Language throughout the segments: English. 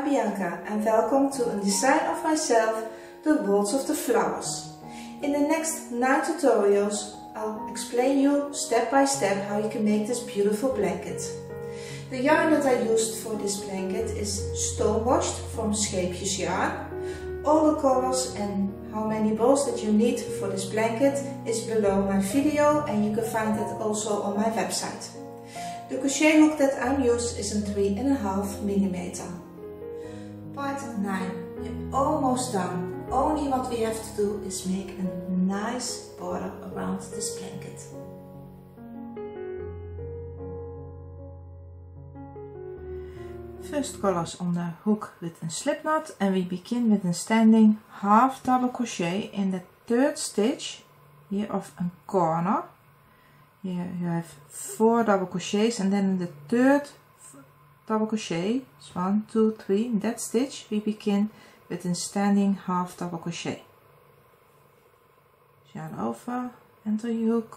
Bianca and welcome to a design of myself, the Waltz of the Flowers. In the next 9 tutorials I'll explain you step by step how you can make this beautiful blanket. The yarn that I used for this blanket is stone washed from Scheepjes Yarn. All the colors and how many balls that you need for this blanket is below my video and you can find it also on my website. The crochet hook that I'm used is a 3.5mm. Part 9. We're almost done. Only what we have to do is make a nice border around this blanket. First colors on the hook with a slip knot, and we begin with a standing half double crochet in the third stitch here of a corner. Here you have 4 double crochets, and then in the third double crochet, 1, 2, 3, in that stitch we begin with a standing half double crochet. Yarn over, enter your hook,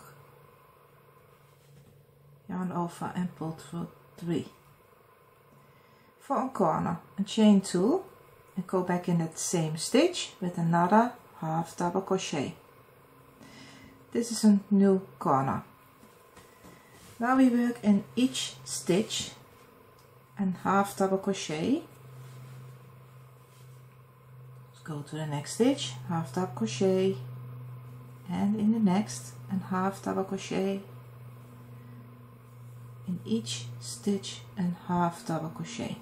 yarn over and pull through 3. For a corner, a chain 2 and go back in that same stitch with another half double crochet. This is a new corner. Now we work in each stitch and half double crochet. Let's go to the next stitch, half double crochet, and in the next and half double crochet. In each stitch and half double crochet.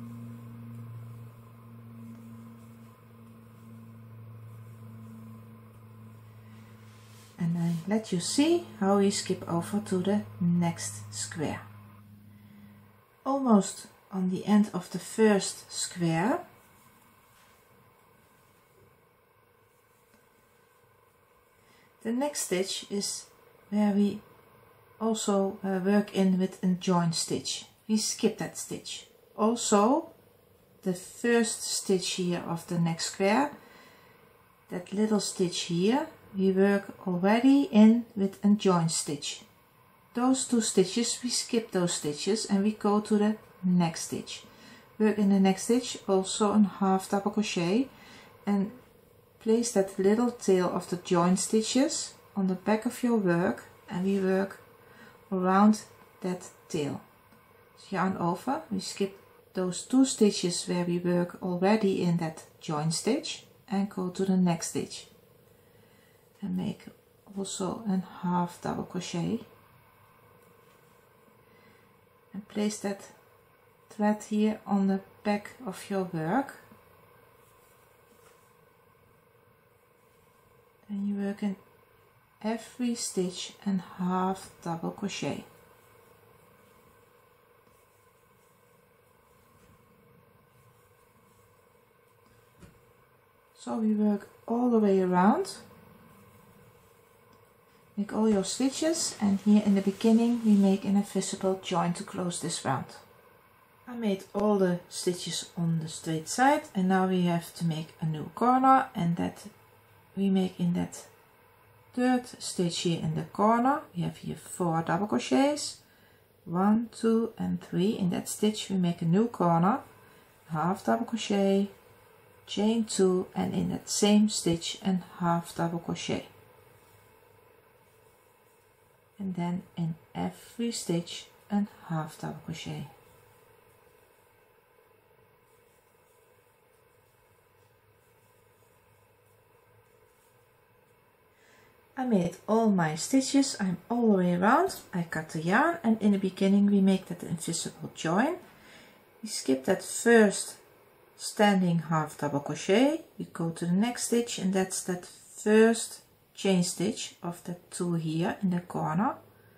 And I let you see how we skip over to the next square. Almost on the end of the first square, the next stitch is where we also work in with a join stitch. We skip that stitch. Also the first stitch here of the next square, that little stitch here, we work already in with a join stitch. Those 2 stitches, we skip those stitches and we go to the next stitch. Work in the next stitch also a half double crochet and place that little tail of the join stitches on the back of your work, and we work around that tail. So yarn over, we skip those 2 stitches where we work already in that join stitch and go to the next stitch. And make also a half double crochet and place that thread here on the back of your work. Then you work in every stitch and half double crochet. So we work all the way around. Make all your stitches, and here in the beginning we make an invisible join to close this round. I made all the stitches on the straight side, and now we have to make a new corner, and that we make in that third stitch here in the corner. We have here 4 double crochets, 1, 2 and 3. In that stitch we make a new corner, half double crochet, chain 2, and in that same stitch and half double crochet. And then in every stitch and half double crochet. I made all my stitches, I'm all the way around. I cut the yarn, and in the beginning we make that invisible join. We skip that first standing half double crochet, we go to the next stitch, and that's that first chain stitch of the 2 here in the corner.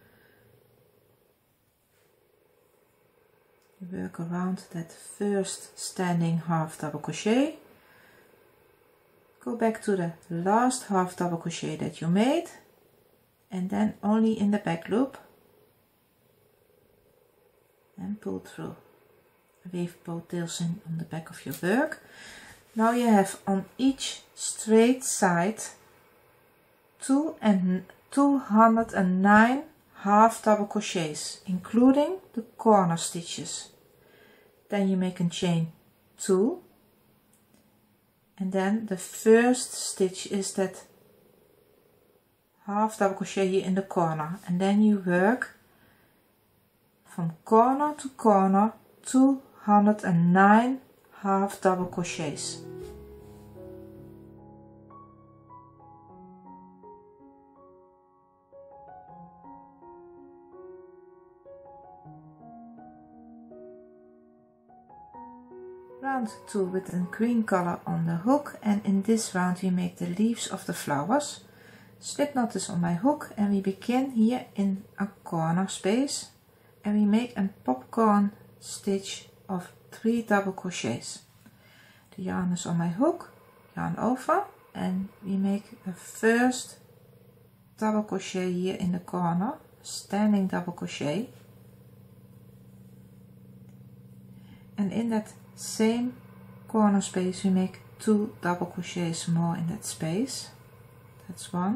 You work around that first standing half double crochet, go back to the last half double crochet that you made, and then only in the back loop, and pull through. Weave both tails in on the back of your work. Now you have on each straight side 209 half double crochets, including the corner stitches. Then you make a chain 2, and then the first stitch is that half double crochet here in the corner, and then you work from corner to corner 209 half double crochets. Round 2 with a green color on the hook, and in this round we make the leaves of the flowers. Slip knot is on my hook, and we begin here in a corner space, and we make a popcorn stitch of 3 double crochets. The yarn is on my hook, yarn over, and we make the first double crochet here in the corner, standing double crochet, and in that same corner space we make 2 double crochets more in that space. That's 1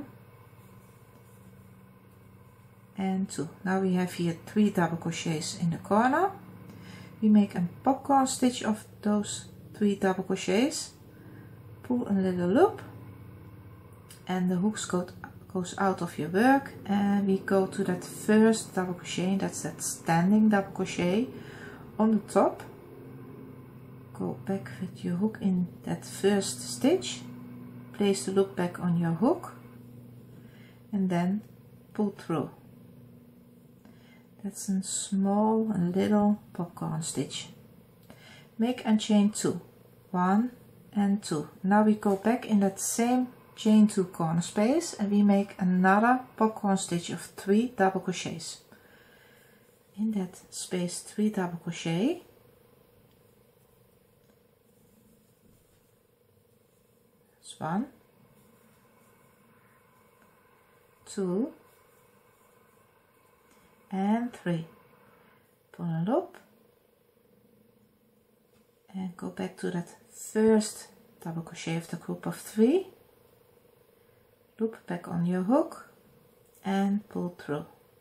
and 2. Now we have here 3 double crochets in the corner. We make a popcorn stitch of those 3 double crochets, pull a little loop, and the hooks goes out of your work, and we go to that first double crochet. That's that standing double crochet on the top. Go back with your hook in that first stitch, place the loop back on your hook, and then pull through. That's a small and little popcorn stitch. Make and chain 2, 1 and 2. Now we go back in that same chain 2 corner space, and we make another popcorn stitch of 3 double crochets. In that space 3 double crochet, that's 1, 2 and 3. Pull a loop and go back to that first double crochet of the group of 3, loop back on your hook and pull through.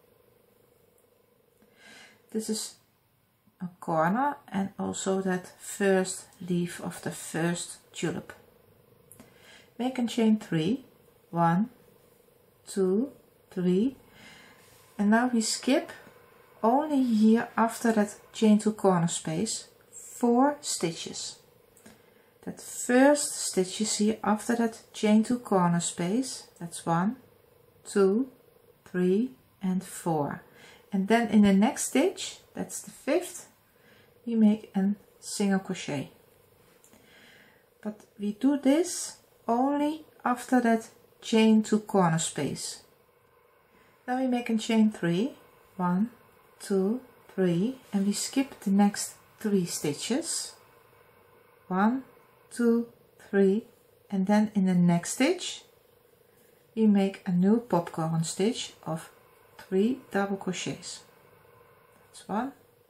This is a corner and also that first leaf of the first tulip. Make and chain 3, 1, 2, 3, and now we skip only here after that chain 2 corner space 4 stitches. That first stitch you see after that chain 2 corner space, that's 1, 2, 3 and 4, and then in the next stitch, that's the 5th, we make a single crochet. But we do this only after that chain 2 corner space. Now we make a chain 3, 1, 2, 3, and we skip the next 3 stitches, 1, 2, 3, and then in the next stitch we make a new popcorn stitch of 3 double crochets. That's 1,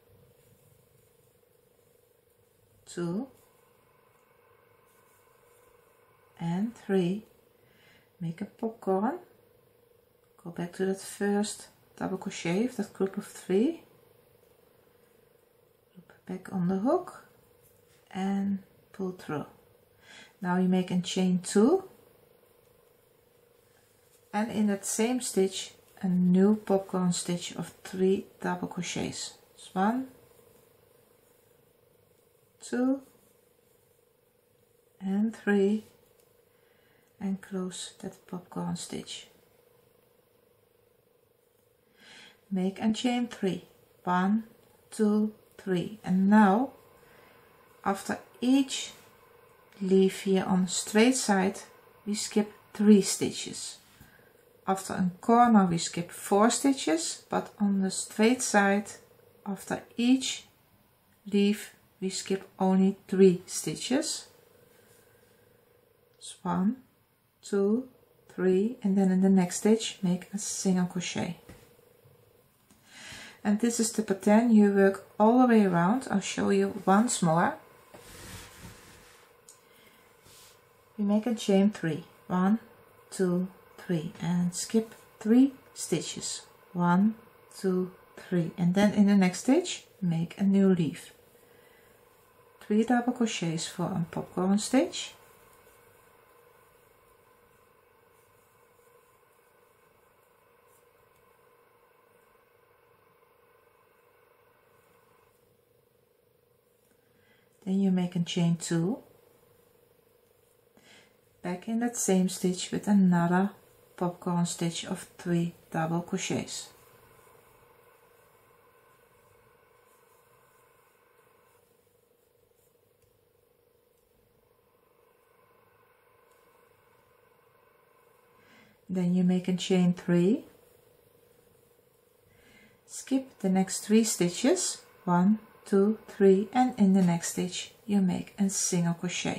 2 and 3. Make a popcorn, go back to that first double crochet of that group of 3, loop back on the hook and pull through. Now you make a chain 2, and in that same stitch a new popcorn stitch of 3 double crochets. It's 1, 2 and 3, and close that popcorn stitch. Make and chain 3, 1, 2, 3, and now after each leaf here on the straight side we skip 3 stitches. After a corner we skip 4 stitches, but on the straight side after each leaf we skip only 3 stitches. It's 1, 2, 3, and then in the next stitch make a single crochet. And this is the pattern you work all the way around. I'll show you once more. We make a chain 3, 1, 2, 3, and skip 3 stitches, 1, 2, 3, and then in the next stitch make a new leaf, 3 double crochets for a popcorn stitch, then you make a chain 2, back in that same stitch with another popcorn stitch of 3 double crochets. Then you make a chain 3, skip the next 3 stitches, 1, 2, 3, and in the next stitch you make a single crochet.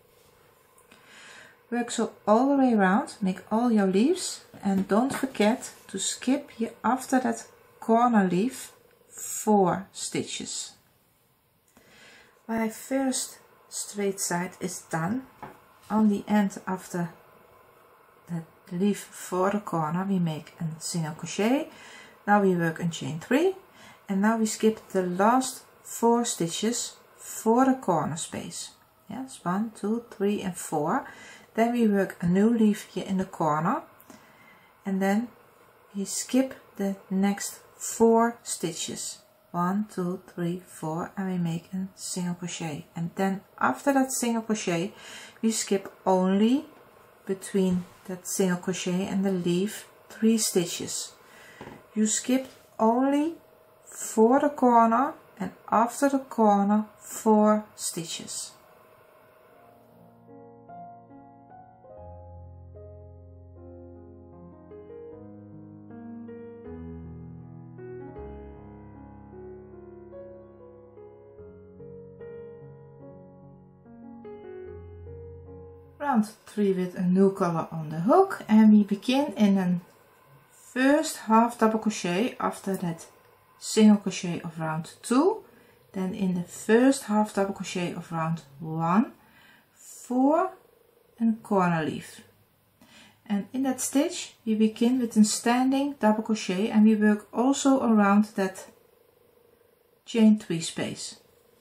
Work so all the way around, make all your leaves, and don't forget to skip here after that corner leaf 4 stitches. My first straight side is done. On the end after the leaf for the corner we make a single crochet. Now we work a chain 3, and now we skip the last 4 stitches for the corner space. Yes, 1, 2, 3 and 4. Then we work a new leaf here in the corner, and then we skip the next 4 stitches, 1, 2, 3, 4, and we make a single crochet. And then after that single crochet we skip only between that single crochet and the leaf 3 stitches. You skip only for the corner, and after the corner 4 stitches. Round 3 with a new color on the hook, and we begin in a first half double crochet after that single crochet of round 2, then in the first half double crochet of round 1, 4 and corner leaf, and in that stitch we begin with a standing double crochet, and we work also around that chain 3 space.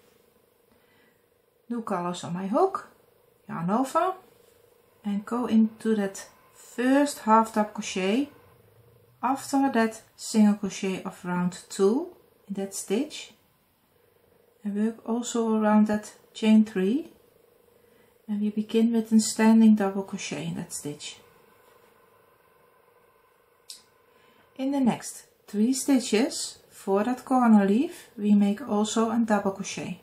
New colors on my hook, yarn over and go into that first half double crochet after that single crochet of round 2 in that stitch, and work also around that chain 3, and we begin with a standing double crochet in that stitch. In the next 3 stitches for that corner leaf we make also a double crochet.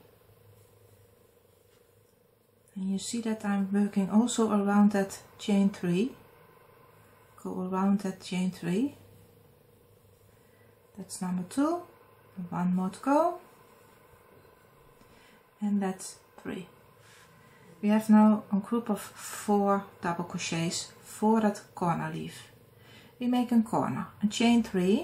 And you see that I'm working also around that chain 3. Go around that chain 3. That's number 2. And 1 more to go. And that's 3. We have now a group of 4 double crochets for that corner leaf. We make a corner, a chain 3,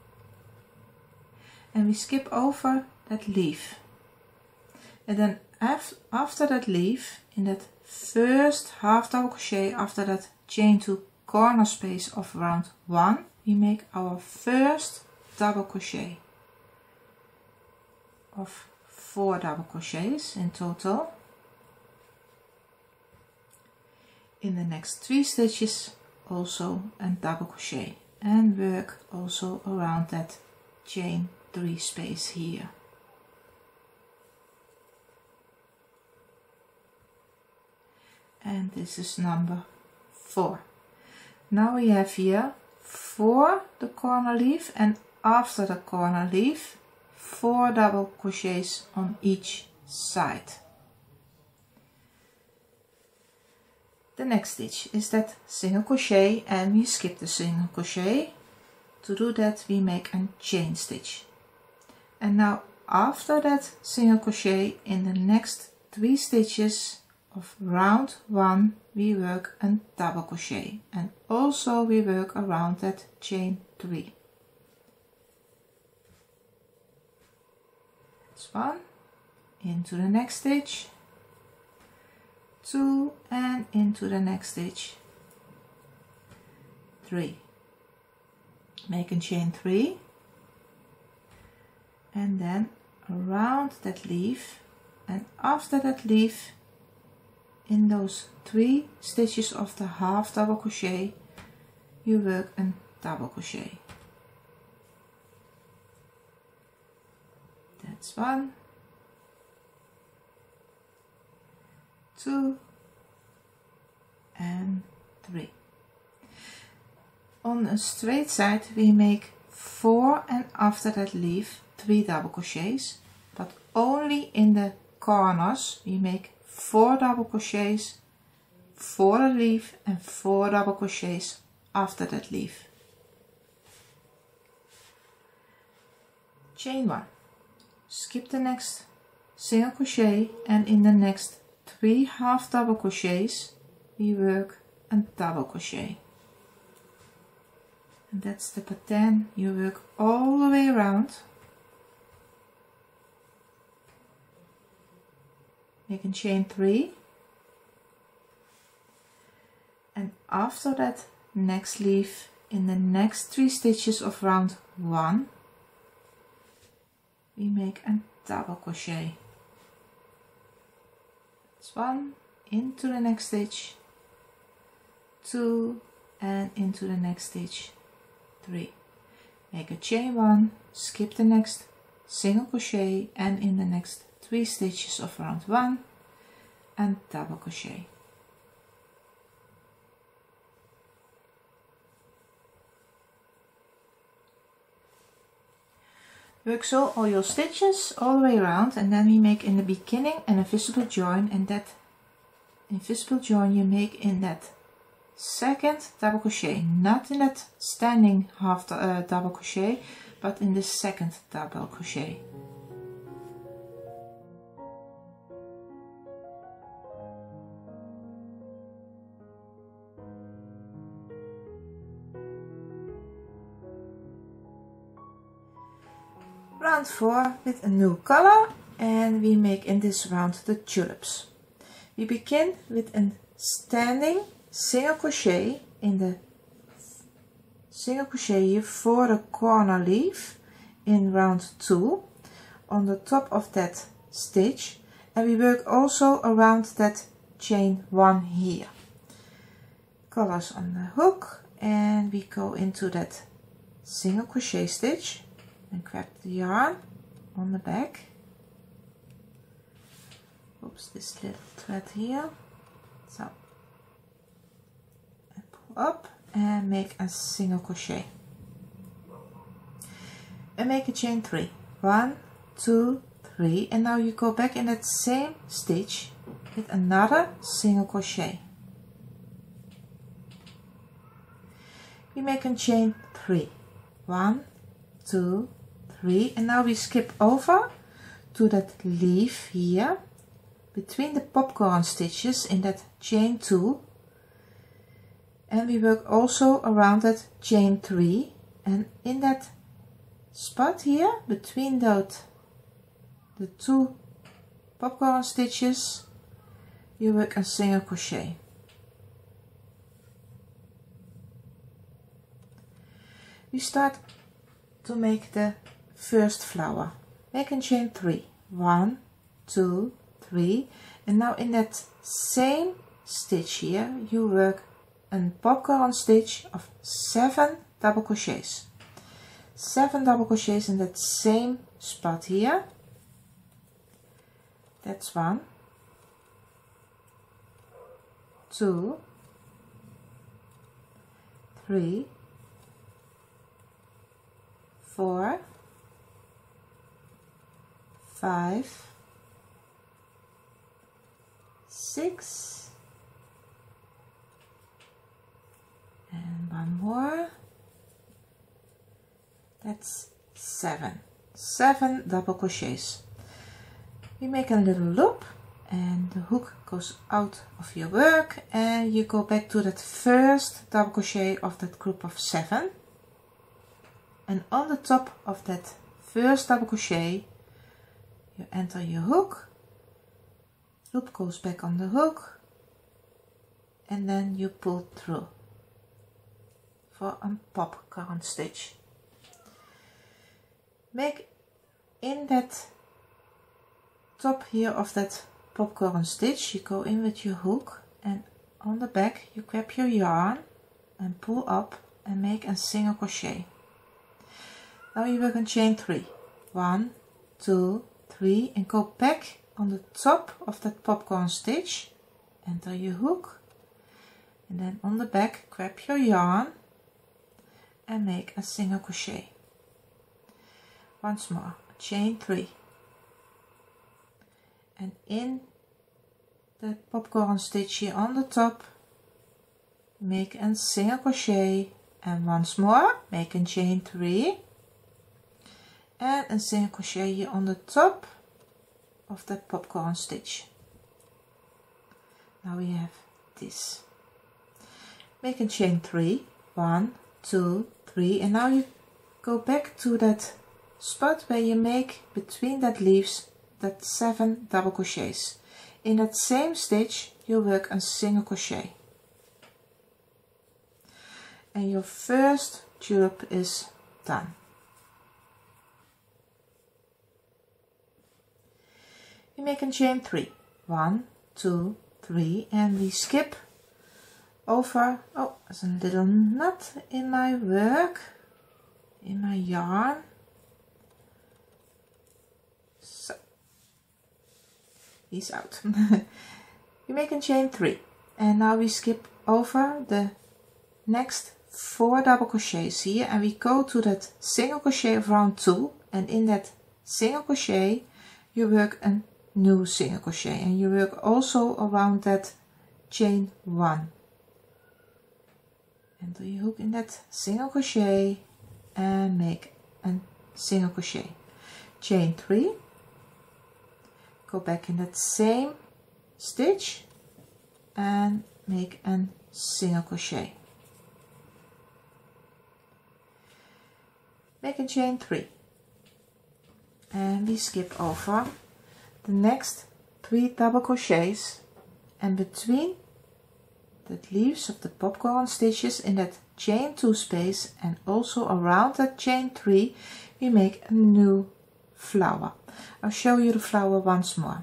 and we skip over that leaf. And then after that leaf, in that first half double crochet after that chain 2 corner space of round 1, we make our first double crochet of 4 double crochets in total. In the next 3 stitches also a double crochet, and work also around that chain 3 space here. And this is number 4. Now we have here 4 the corner leaf, and after the corner leaf 4 double crochets on each side. The next stitch is that single crochet, and we skip the single crochet. To do that we make a chain stitch. And now after that single crochet in the next 3 stitches of round 1 we work a double crochet, and also we work around that chain 3. That's 1, into the next stitch, 2, and into the next stitch, 3. Make a chain 3, and then around that leaf and after that leaf, in those 3 stitches of the half double crochet, you work a double crochet. That's 1, 2 and 3. On a straight side we make 4 and after that leaf 3 double crochets, but only in the corners we make 4 double crochets for the leaf and 4 double crochets after that leaf. Chain 1, skip the next single crochet, and in the next 3 half double crochets we work a double crochet. And that's the pattern you work all the way around. Make a chain 3, and after that next leaf, in the next 3 stitches of round 1 we make a double crochet. That's 1, into the next stitch, 2 and into the next stitch, 3. Make a chain 1, skip the next single crochet, and in the next 3 stitches of round 1 and double crochet. Work so all your stitches all the way around, and then we make in the beginning an invisible join, and that invisible join you make in that second double crochet, not in that standing half double crochet, but in the second double crochet. Round 4 with a new color, and we make in this round the tulips. We begin with a standing single crochet in the single crochet here for the corner leaf in round 2 on the top of that stitch, and we work also around that chain 1 here. Colors on the hook, and we go into that single crochet stitch and grab the yarn on the back. Oops, this little thread here. So, and pull up and make a single crochet. And make a chain 3. 1, 2, 3. And now you go back in that same stitch with another single crochet. We make a chain 3. 1, 2, 3, and now we skip over to that leaf here between the popcorn stitches in that chain 2, and we work also around that chain 3, and in that spot here between the 2 popcorn stitches you work a single crochet. We start to make the first flower. Make a chain 3. 1, 2, 3, and now in that same stitch here you work a popcorn stitch of 7 double crochets. 7 double crochets in that same spot here. That's 1, 2, 3, 4, 5, 6, and one more. That's 7. 7 double crochets. We make a little loop, and the hook goes out of your work, and you go back to that first double crochet of that group of 7. And on the top of that first double crochet you enter your hook, loop goes back on the hook, and then you pull through for a popcorn stitch. Make in that top here of that popcorn stitch you go in with your hook, and on the back you grab your yarn and pull up and make a single crochet. Now you work on chain 3. 1, 2, 3, and go back on the top of that popcorn stitch, enter your hook, and then on the back grab your yarn and make a single crochet. Once more, chain 3, and in the popcorn stitch here on the top make a single crochet, and once more make a chain 3 and a single crochet here on the top of that popcorn stitch. Now we have this. Make a chain 3, 1, 2, 3, and now you go back to that spot where you make between that leaves that 7 double crochets. In that same stitch you work a single crochet, and your first tulip is done. You make a chain 3, 1, 2, 3, and we skip over. Oh, there's a little knot in my work, in my yarn. So he's out. You make a chain 3, and now we skip over the next 4 double crochets here, and we go to that single crochet of round 2, and in that single crochet you work a new single crochet, and you work also around that chain 1. Enter your hook in that single crochet and make a single crochet. Chain 3, go back in that same stitch and make a single crochet. Make a chain 3, and we skip over the next 3 double crochets, and between the leaves of the popcorn stitches in that chain 2 space and also around that chain 3 we make a new flower. I'll show you the flower once more.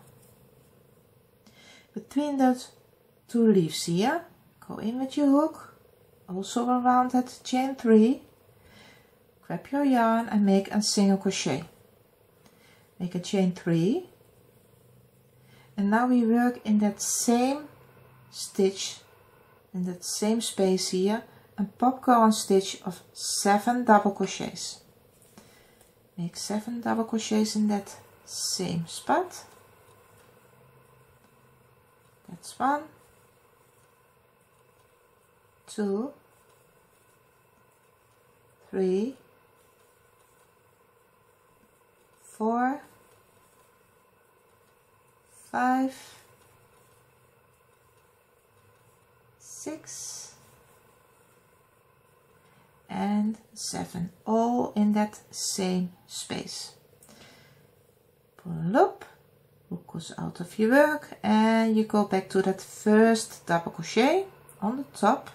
Between those 2 leaves here, go in with your hook, also around that chain 3, grab your yarn and make a single crochet. Make a chain 3, and now we work in that same stitch, in that same space here, a popcorn stitch of 7 double crochets. Make 7 double crochets in that same spot. That's 1, 2, 3, 4, 5, 6, and 7, all in that same space. Pull up, hook goes out of your work, and you go back to that first double crochet on the top.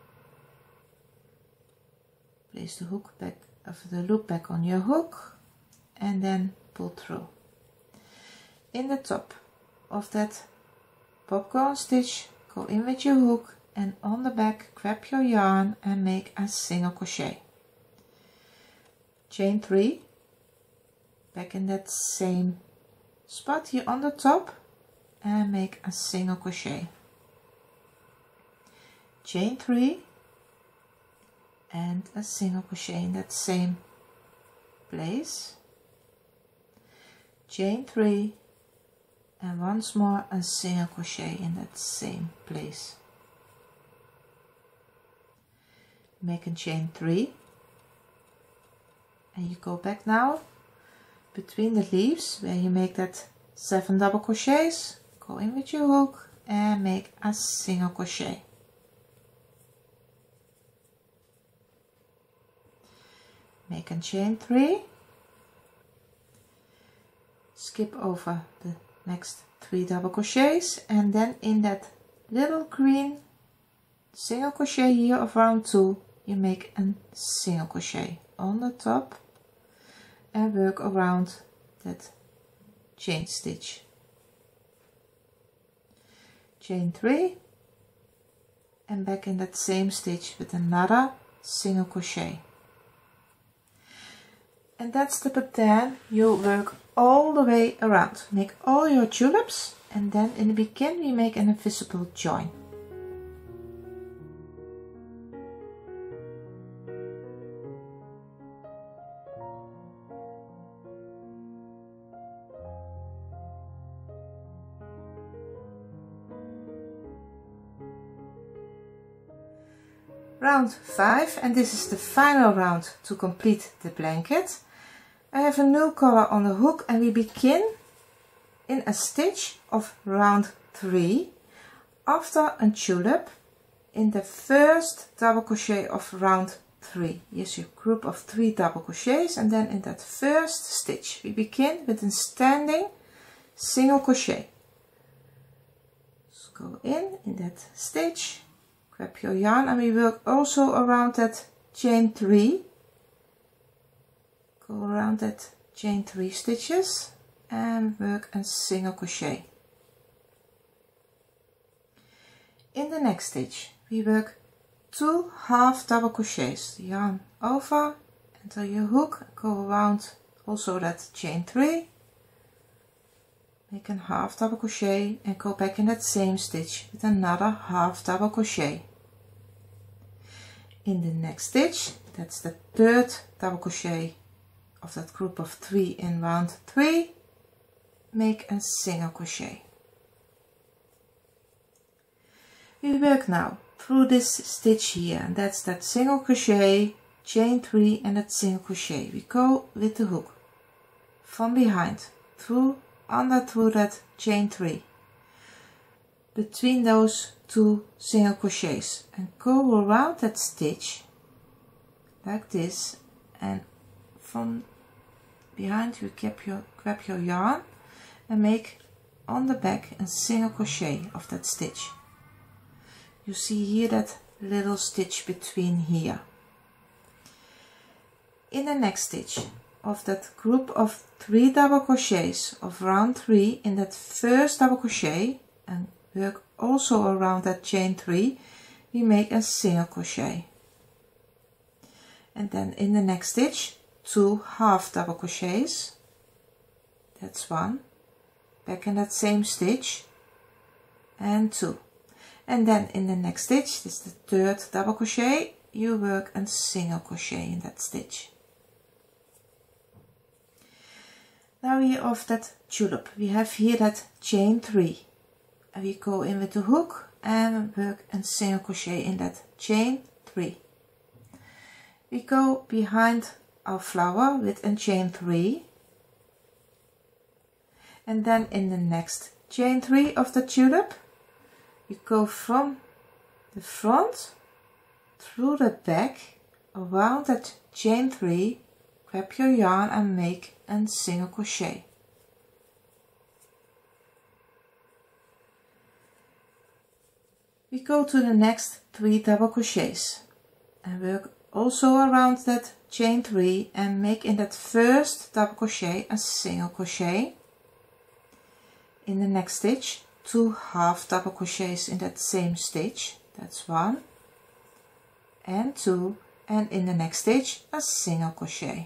Place the hook back of the loop back on your hook, and then pull through. In the top of that popcorn stitch, go in with your hook, and on the back grab your yarn and make a single crochet. Chain 3, back in that same spot here on the top, and make a single crochet. Chain 3 and a single crochet in that same place. Chain 3 and once more a single crochet in that same place. Make a chain 3, and you go back now between the leaves where you make that 7 double crochets, go in with your hook and make a single crochet. Make a chain 3, skip over the next 3 double crochets, and then in that little green single crochet here of round 2 you make a single crochet on the top and work around that chain stitch chain 3, and back in that same stitch with another single crochet. And that's the pattern you work all the way around. Make all your tulips, and then in the beginning we make an invisible join. Round 5, and this is the final round to complete the blanket. I have a new color on the hook, and we begin in a stitch of round 3 after a tulip in the first double crochet of round 3. Here's your group of 3 double crochets, and then in that first stitch we begin with a standing single crochet. Just go in that stitch, grab your yarn, and we work also around that chain 3. Go around that chain 3 stitches and work a single crochet. In the next stitch we work 2 half double crochets, yarn over until your hook, go around also that chain 3, make a half double crochet and go back in that same stitch with another half double crochet. In the next stitch, that's the third double crochet of that group of 3 in round 3, make a single crochet. We work now through this stitch here, and that's that single crochet, chain 3 and that single crochet. We go with the hook from behind through that chain 3 between those 2 single crochets and go around that stitch like this, and from behind you grab your yarn and make on the back a single crochet of that stitch. You see here that little stitch between here. In the next stitch of that group of 3 double crochets of round 3, in that first double crochet and work also around that chain 3, we make a single crochet. And then in the next stitch 2 half double crochets, that's 1, back in that same stitch and 2. And then in the next stitch, this is the third double crochet, you work a single crochet in that stitch. Now here of that tulip, we have here that chain 3, and we go in with the hook and work a single crochet in that chain 3. We go behind our flower with a chain 3, and then in the next chain 3 of the tulip, you go from the front through the back around that chain 3, grab your yarn and make a single crochet. We go to the next 3 double crochets and work also around that chain 3 and make in that first double crochet a single crochet. In the next stitch 2 half double crochets in that same stitch, that's 1 and 2, and in the next stitch a single crochet.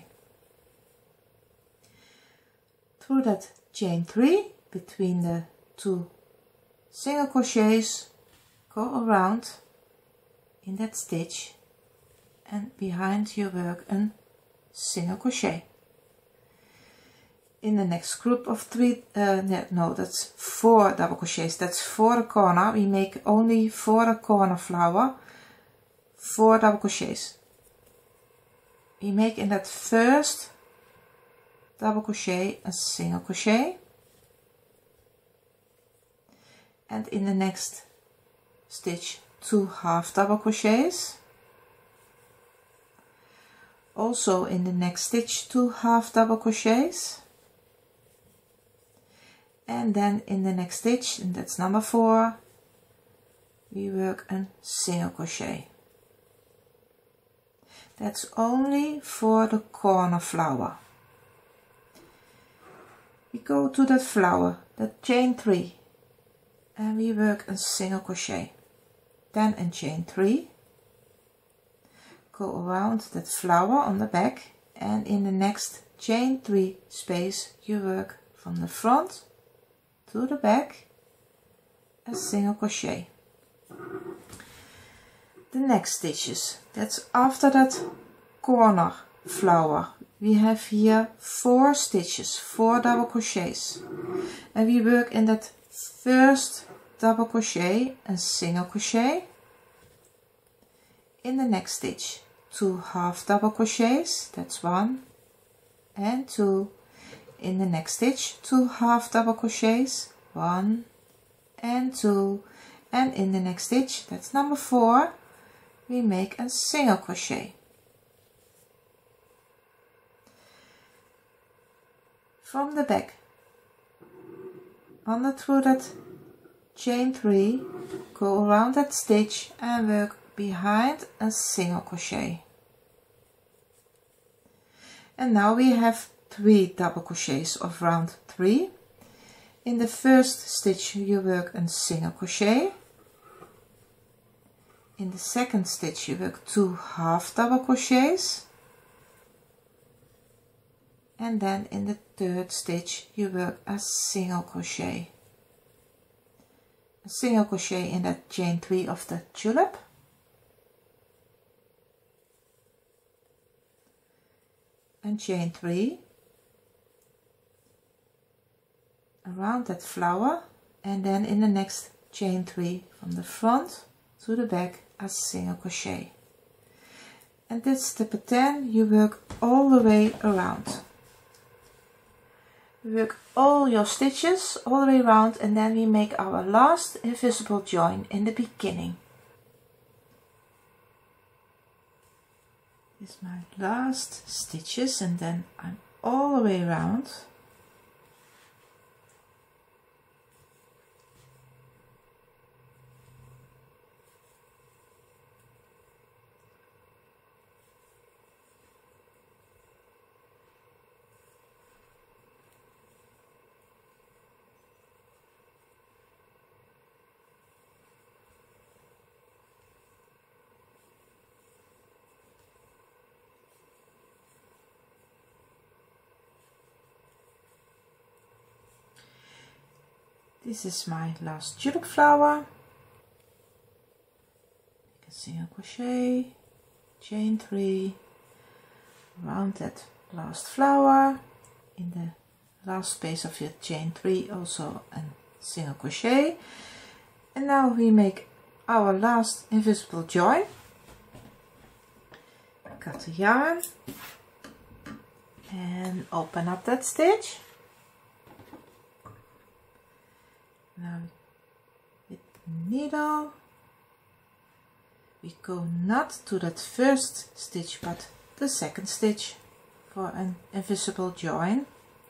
Through that chain 3 between the 2 single crochets, go around in that stitch and behind you work a single crochet. In the next group of 3, that's 4 double crochets, that's for the corner, we make only for the corner flower 4 double crochets. We make in that first double crochet a single crochet, and in the next stitch 2 half double crochets, also in the next stitch 2 half double crochets, and then in the next stitch, and that's number 4, we work a single crochet. That's only for the corner flower. We go to that flower, that chain 3, and we work a single crochet, then a chain 3, go around that flower on the back, and in the next chain 3 space you work from the front to the back a single crochet. The next stitches, that's after that corner flower, we have here 4 stitches, 4 double crochets, and we work in that first double crochet a single crochet, in the next stitch 2 half double crochets, that's 1 and 2, in the next stitch 2 half double crochets, 1 and 2, and in the next stitch, that's number 4, we make a single crochet. From the back, under through that chain 3, go around that stitch and work behind a single crochet. And now we have 3 double crochets of round 3. In the first stitch you work a single crochet. In the second stitch you work 2 half double crochets, and then in the third stitch you work a single crochet. A single crochet in that chain 3 of the tulip, and chain 3 around that flower, and then in the next chain 3 from the front to the back a single crochet. And that's the pattern you work all the way around. You work all your stitches all the way around, and then we make our last invisible join in the beginning. This is my last stitches, and then I'm all the way around. This is my last tulip flower. Make a single crochet, chain 3, around that last flower, in the last space of your chain 3 also a single crochet, and now we make our last invisible join. Cut the yarn and open up that stitch. Now with the needle we go not to that first stitch but the second stitch for an invisible join.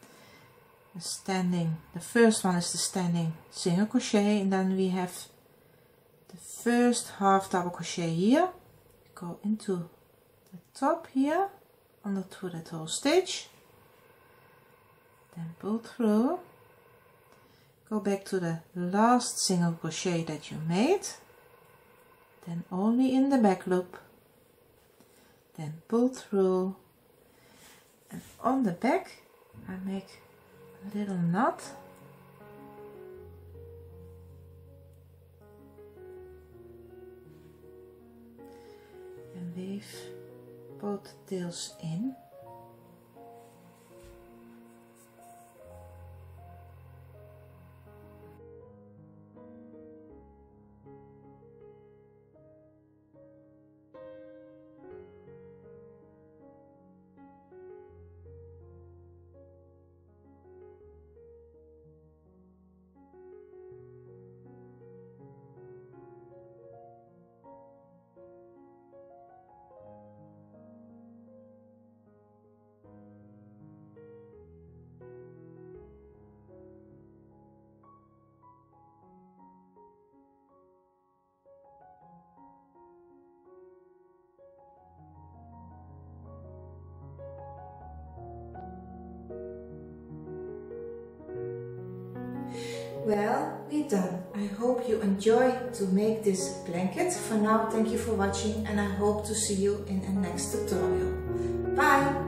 The first one is the standing single crochet, and then we have the first half double crochet here, go into the top here under through that whole stitch, then pull through. Go back to the last single crochet that you made, then only in the back loop, then pull through, and on the back I make a little knot, and weave both tails in. Well, we're done. I hope you enjoy to make this blanket. For now, thank you for watching and I hope to see you in a next tutorial. Bye!